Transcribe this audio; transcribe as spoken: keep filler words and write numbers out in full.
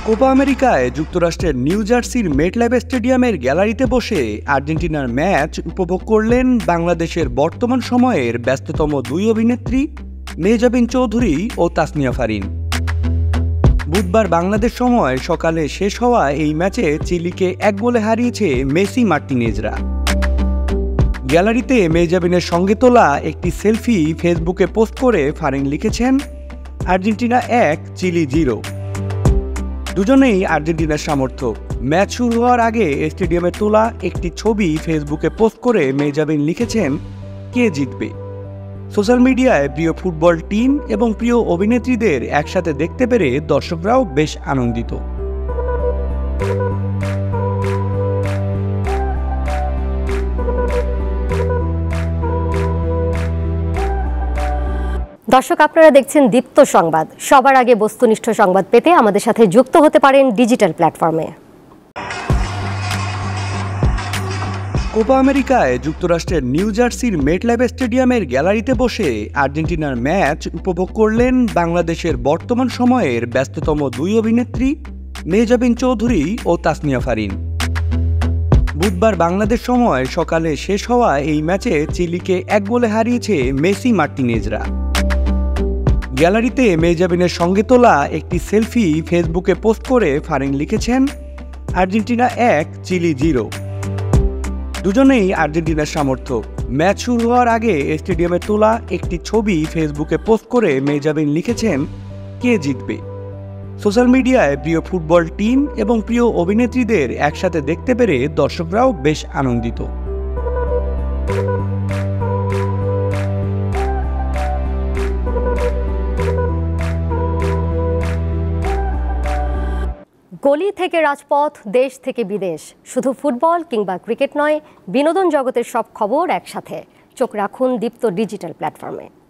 Copa আমেরিকায় যুক্তরাষ্ট্রের new জার্সির মেটলাইফ স্টেডিয়ামের গ্যালারিতে বসে আর্জেন্টিনার ম্যাচ উপভোগ করলেন বাংলাদেশের বর্তমান সময়ের ব্যস্ততম দুই অভিনেত্রী মেহজাবিন চৌধুরী ও তাসনিয়া ফারিন। বুধবার বাংলাদেশ সময় সকালে শেষ হওয়া এই ম্যাচে চিলিকে এক গোলে হারিয়েছে মেসি মার্টিনেজরা। গ্যালারিতে মেহজাবিনের সঙ্গে তোলা একটি সেলফি ফেসবুকে পোস্ট করে ফারিন লিখেছেন, আর্জেন্টিনা এক, চিলি জিরো। দুজনেই আর্জেন্টিনার সামর্থ্য। ম্যাচ শুরু হওয়ার আগে স্টেডিয়ামে তোলা একটি ছবি ফেসবুকে পোস্ট করে মেহজাবিন লিখেছেন, কে জিতবে। সোশ্যাল মিডিয়ায় প্রিয় ফুটবল টিম এবং প্রিয় অভিনেত্রীদের একসাথে দেখতে পেরে দর্শকরাও বেশ আনন্দিত। দর্শক, আপনারা দেখছেন দীপ্ত সংবাদ। সবার আগে বস্তুনিষ্ঠ সংবাদ পেতে আমাদের সাথে যুক্ত হতে পারেন ডিজিটাল প্ল্যাটফর্মে। কোপা আমেরিকায় যুক্তরাষ্ট্রের নিউ জার্সির মেটলাইফ স্টেডিয়ামের গ্যালারিতে বসে আর্জেন্টিনার ম্যাচ উপভোগ করলেন বাংলাদেশের বর্তমান সময়ের ব্যস্ততম দুই অভিনেত্রী মেহজাবিন চৌধুরী ও তাসনিয়া ফারিন। বুধবার বাংলাদেশ সময় সকালে শেষ হওয়া এই ম্যাচে চিলিকে এক গোলে হারিয়েছে মেসি মার্টিনেজরা। গ্যালারিতে মেহজাবিনের সঙ্গে তোলা একটি সেলফি ফেসবুকে পোস্ট করে ফারিন লিখেছেন, আর্জেন্টিনা এক, চিলি জিরো। দুজনেই আর্জেন্টিনার সামর্থ্য। ম্যাচ শুরু হওয়ার আগে স্টেডিয়ামে তোলা একটি ছবি ফেসবুকে পোস্ট করে মেহজাবিন লিখেছেন, কে জিতবে। সোশ্যাল মিডিয়ায় প্রিয় ফুটবল টিম এবং প্রিয় অভিনেত্রীদের একসাথে দেখতে পেরে দর্শকরাও বেশ আনন্দিত। গলি থেকে রাজপথ, দেশ থেকে বিদেশ, শুধু ফুটবল কিংবা ক্রিকেট নয়, বিনোদন জগতের সব খবর একসাথে। চোখ রাখুন দীপ্ত ডিজিটাল প্ল্যাটফর্মে।